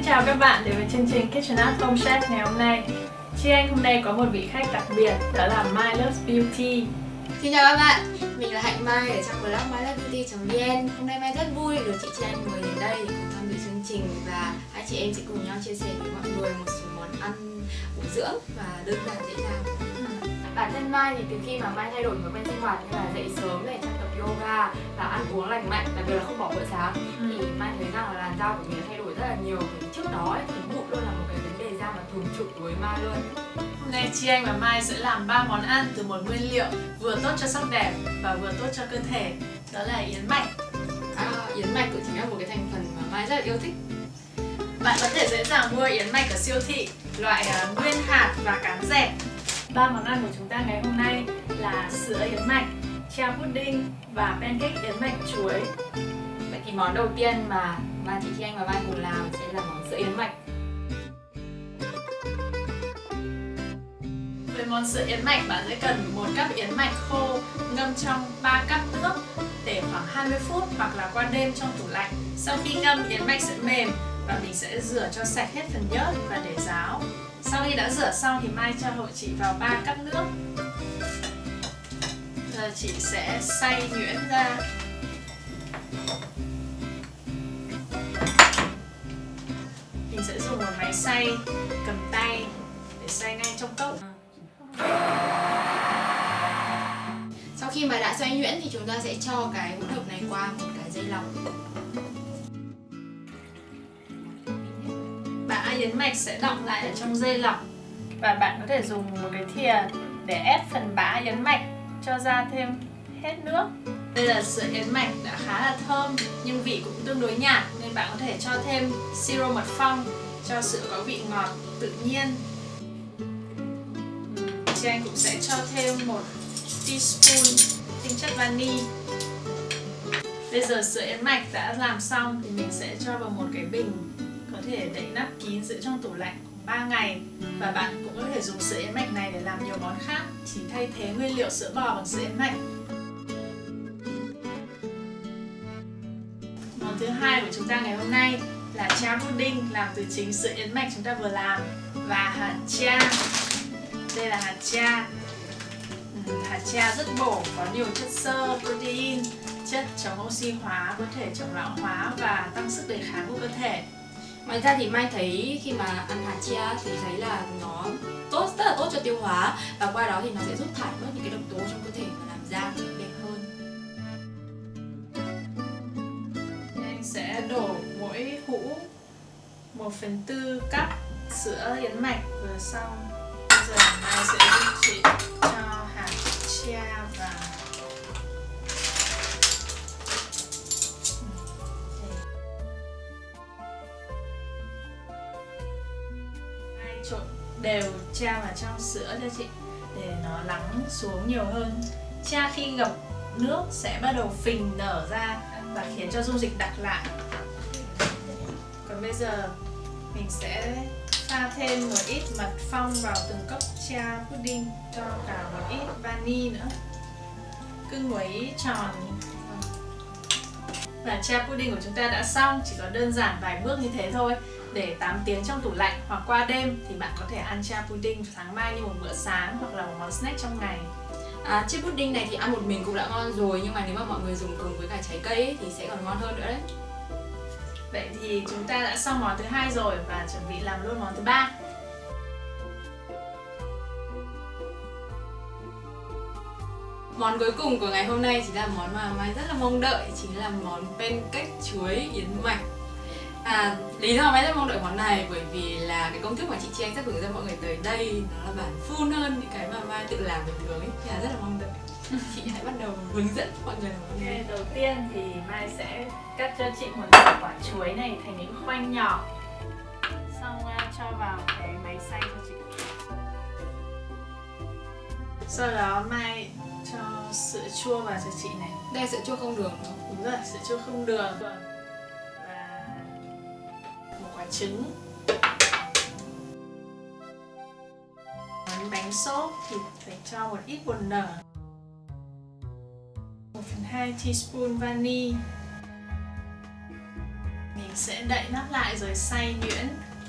chào các bạn đến với chương trình Kitchen at Home Chef ngày hôm nay. Chị Anh hôm nay có một vị khách đặc biệt, đó là My Loves Beauty. Xin chào các bạn, mình là Hạnh Mai ở trong blog mylovesbeauty.vn. Hôm nay Mai rất vui được chị Anh mời đến đây để cùng tham dự chương trình và hai chị em sẽ cùng nhau chia sẻ với mọi người một số món ăn bổ dưỡng và đơn giản dễ làm. Bản thân Mai thì từ khi mà Mai thay đổi thói quen sinh hoạt như là dậy sớm này, trong tập yoga và ăn uống lành mạnh, đặc biệt là không bỏ bữa sáng, thì Mai thấy rằng là làn da của mình thay đổi rất là nhiều. Trước đó ấy, thì mụn luôn là một cái vấn đề da mà thường trực đối với Mai luôn. Hôm nay chị Anh và Mai sẽ làm 3 món ăn từ một nguyên liệu vừa tốt cho sắc đẹp và vừa tốt cho cơ thể, đó là yến mạch. Yến mạch cũng chính là một cái thành phần mà Mai rất là yêu thích. Bạn có thể dễ dàng mua yến mạch ở siêu thị, loại nguyên hạt và cán dẹt. 3 món ăn của chúng ta ngày hôm nay là sữa yến mạch, trà pudding và pancake yến mạch chuối. Vậy thì món đầu tiên mà chị Anh và Mai cùng làm sẽ là món sữa yến mạch. Với món sữa yến mạch, bạn sẽ cần 1 cốc yến mạch khô ngâm trong 3 cốc nước để khoảng 20 phút hoặc là qua đêm trong tủ lạnh. Sau khi ngâm, yến mạch sẽ mềm và mình sẽ rửa cho sạch hết phần nhớt và để ráo. Sau khi đã rửa xong thì Mai cho hộ chị vào 3 cốc nước. Giờ chị sẽ xay nhuyễn ra. Mình sẽ dùng một máy xay cầm tay để xay ngay trong cốc. Sau khi mà đã xay nhuyễn thì chúng ta sẽ cho cái hỗn hợp này qua một cái dây lọc. Bã yến mạch sẽ đọng lại ở trong dây lọc và bạn có thể dùng một cái thìa để ép phần bã yến mạch cho ra thêm hết nước. Đây là sữa yến mạch đã khá là thơm nhưng vị cũng tương đối nhạt nên bạn có thể cho thêm siro mật phong cho sữa có vị ngọt tự nhiên. Chị Anh cũng sẽ cho thêm 1 teaspoon tinh chất vani. Bây giờ sữa yến mạch đã làm xong thì mình sẽ cho vào một cái bình có thể đậy nắp kín giữ trong tủ lạnh khoảng 3 ngày. Và bạn cũng có thể dùng sữa yến mạch này để làm nhiều món khác, chỉ thay thế nguyên liệu sữa bò bằng sữa yến mạch. Món thứ hai của chúng ta ngày hôm nay là cha pudding làm từ chính sữa yến mạch chúng ta vừa làm và hạt cha. Đây là hạt cha. Hạt cha rất bổ, có nhiều chất xơ, protein, chất chống oxy hóa, có thể chống lão hóa và tăng sức đề kháng của cơ thể. Ngoài ra thì Mai thấy khi mà ăn hạt chia thì thấy là nó rất là tốt cho tiêu hóa và qua đó thì nó sẽ giúp thải bớt những cái độc tố trong cơ thể và làm da đẹp hơn. Anh sẽ đổ mỗi hũ 1/4 cốc sữa yến mạch vừa xong. Bây giờ Mai sẽ giúp chị cho hạt chia vào. Trộn đều cha vào trong sữa cho chị để nó lắng xuống nhiều hơn. Cha khi ngập nước sẽ bắt đầu phình nở ra và khiến cho dung dịch đặc lại. Còn bây giờ mình sẽ pha thêm một ít mật phong vào từng cốc cha pudding, cho cả một ít vani nữa, cứ nguấy tròn. Và cha pudding của chúng ta đã xong, chỉ có đơn giản vài bước như thế thôi. Để 8 tiếng trong tủ lạnh hoặc qua đêm thì bạn có thể ăn cha pudding sáng mai như một bữa sáng hoặc là một món snack trong ngày. Cha pudding này thì ăn một mình cũng đã ngon rồi, nhưng mà nếu mà mọi người dùng cùng với cả trái cây ấy, thì sẽ còn ngon hơn nữa đấy. Vậy thì chúng ta đã xong món thứ 2 rồi và chuẩn bị làm luôn món thứ 3. Món cuối cùng của ngày hôm nay chính là món mà Mai rất là mong đợi, chính là món pancake chuối yến mạch. Lý do Mai rất mong đợi món này bởi vì là cái công thức mà chị Anh sẽ hướng dẫn mọi người tới đây nó là bản full hơn những cái mà Mai tự làm bình thường ấy, thì là rất là mong đợi. Chị hãy bắt đầu hướng dẫn mọi người làm món này. Đầu tiên thì Mai sẽ cắt cho chị một quả chuối này thành những khoanh nhỏ, xong cho vào cái máy xay cho chị. Sau đó Mai cho sữa chua vào cho chị này. Đây là sữa chua không đường không? Đúng rồi, sữa chua không đường. Và một quả trứng. Món bánh xốp thì phải cho một ít bột nở, 1/2 teaspoon vani. Mình sẽ đậy nắp lại rồi xay nhuyễn.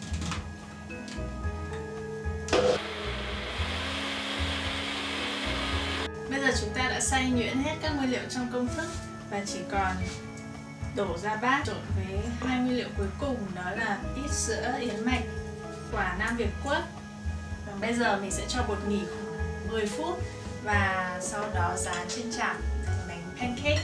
Bây giờ chúng ta đã xay nhuyễn hết các nguyên liệu trong công thức và chỉ còn đổ ra bát trộn với hai nguyên liệu cuối cùng, đó là ít sữa, yến mạch, quả Nam Việt quất. Và bây giờ mình sẽ cho bột nghỉ khoảng 10 phút và sau đó rán trên chảo thành bánh pancake.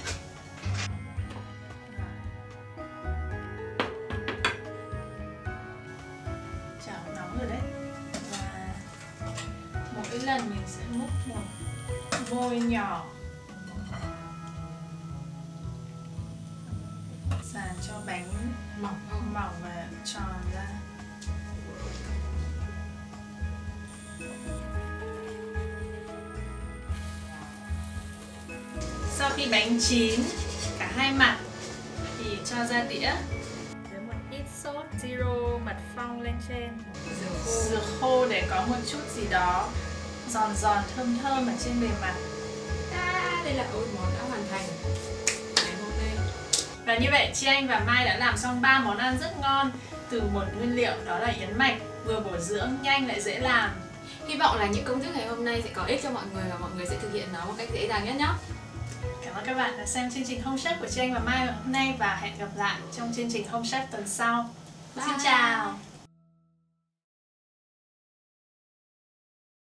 Chảo nóng rồi đấy. Và mỗi lần mình sẽ múc một vôi nhỏ, dàn cho bánh mỏng và tròn ra. Sau khi bánh chín cả hai mặt thì cho ra đĩa với một ít sốt siro mật phong lên trên, dừa khô để có một chút gì đó giòn giòn thơm thơm ở trên bề mặt. Đây là món đã hoàn thành ngày hôm nay. Và như vậy Chi Anh và Mai đã làm xong 3 món ăn rất ngon từ một nguyên liệu, đó là yến mạch, vừa bổ dưỡng, nhanh lại dễ làm. Hy vọng là những công thức ngày hôm nay sẽ có ích cho mọi người và mọi người sẽ thực hiện nó một cách dễ dàng nhất nhé. Cảm ơn các bạn đã xem chương trình Home Chef của Chi Anh và Mai hôm nay và hẹn gặp lại trong chương trình Home Chef tuần sau. Bye. Xin chào.